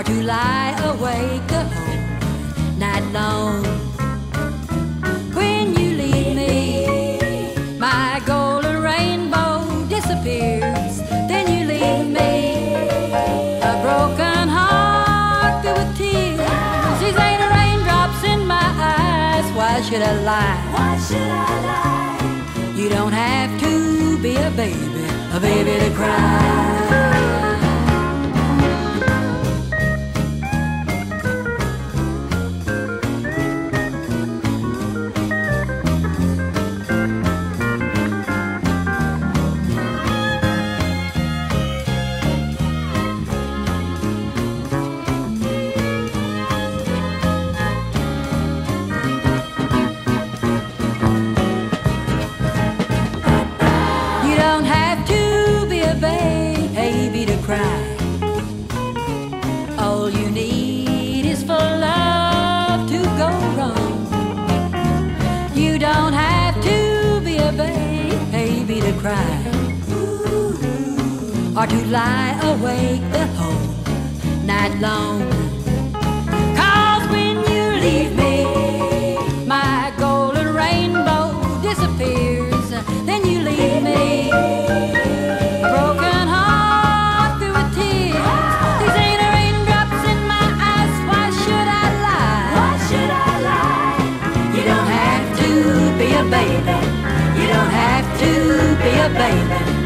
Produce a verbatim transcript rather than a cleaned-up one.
to lie awake the whole night long. When you leave me, my golden rainbow disappears. Then you leave me, a broken heart filled with tears. These ain't raindrops in my eyes. Why should I lie? Why should I lie? You don't have to be a baby, a baby to cry. All you need is for love to go wrong. You don't have to be a baby to cry, or to lie awake the whole night long. 'Cause when you leave me, my golden rainbow disappears. Then you leave me, baby. You don't have to be a baby